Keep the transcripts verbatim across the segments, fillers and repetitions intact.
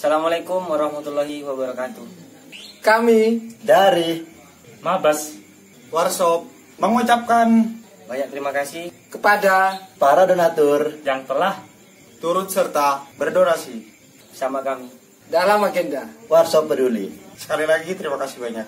Assalamualaikum warahmatullahi wabarakatuh. Kami dari Mabas Warshop mengucapkan banyak terima kasih kepada para donatur yang telah turut serta berdonasi sama kami dalam agenda Warshop Peduli. Sekali lagi terima kasih banyak.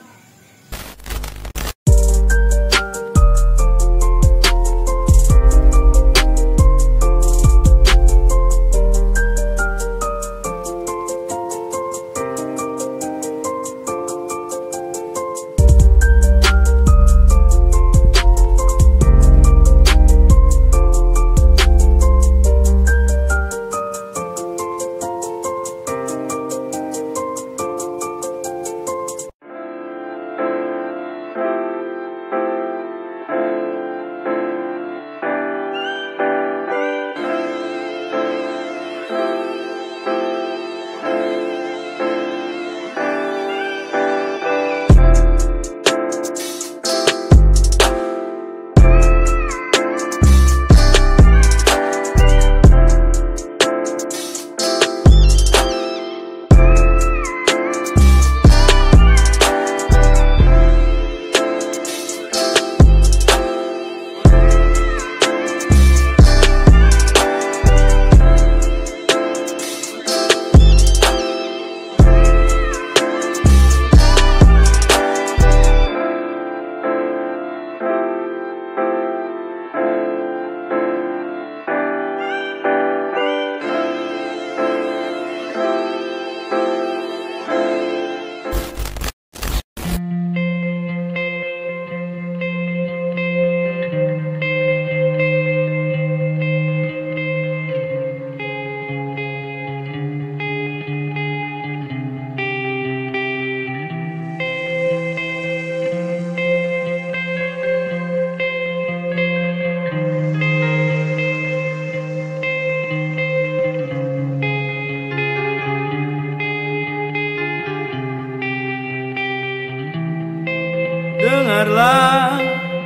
Dengarlah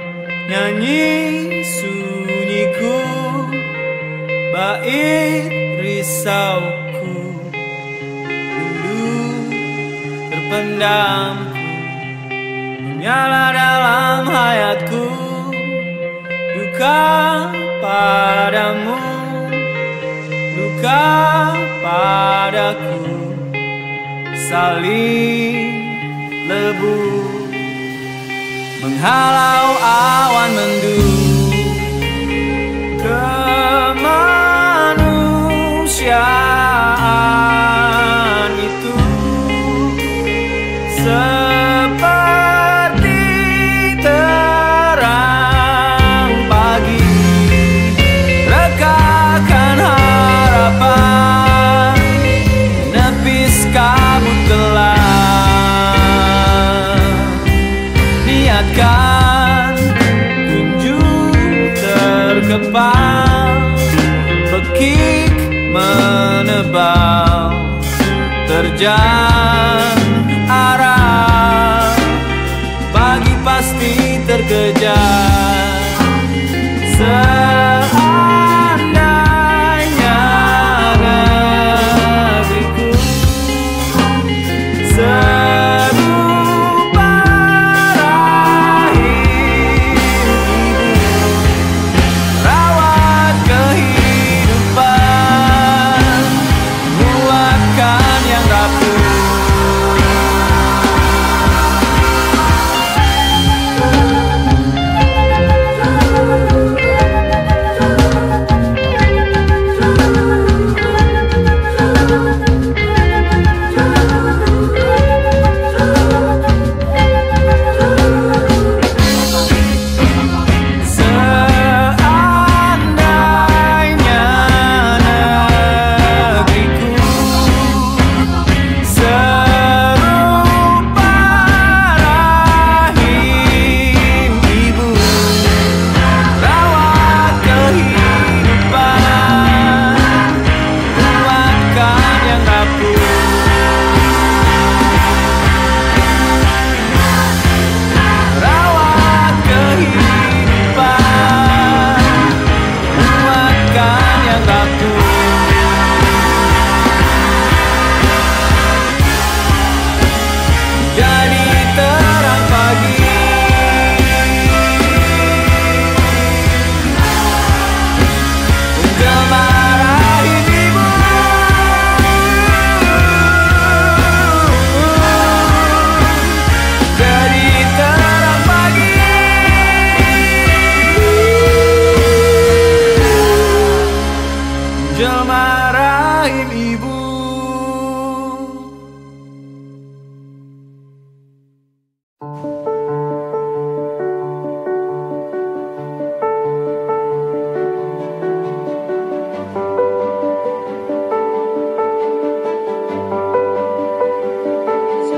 nyanyi sunyiku, bait risauku, rindu terpendamku, menyala dalam hayatku, duka padamu, duka padaku, saling lebu menghalau awan mendung kemanusiaan itu seperti terang pagi, rekakan harapan, menepis kabut gelap. Niatkan kunjung terkepal, bekik menebal, terjang arah, pagi pasti terkejar. Seandainya negeriku serupa rahim ibu, rawat kehidupan, kuatkan yang rapuh.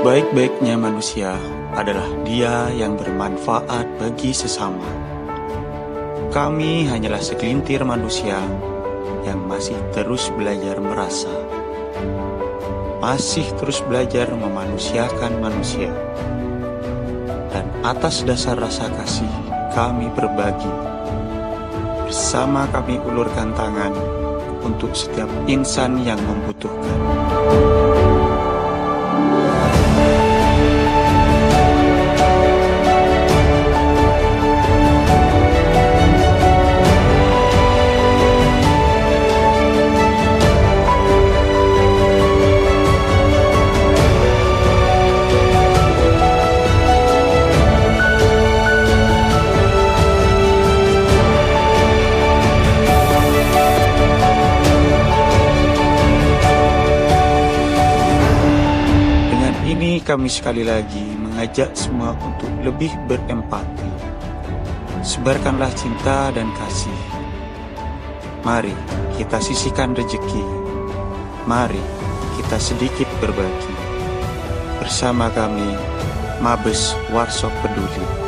Sebaik-baiknya manusia adalah dia yang bermanfaat bagi sesama. Kami hanyalah segelintir manusia yang masih terus belajar merasa, masih terus belajar memanusiakan manusia. Dan atas dasar rasa kasih kami berbagi. Bersama kami ulurkan tangan untuk setiap insan yang membutuhkan. Kami sekali lagi mengajak semua untuk lebih berempati. Sebarkanlah cinta dan kasih. Mari kita sisihkan rezeki. Mari kita sedikit berbagi. Bersama kami, Mabes Warshop Peduli.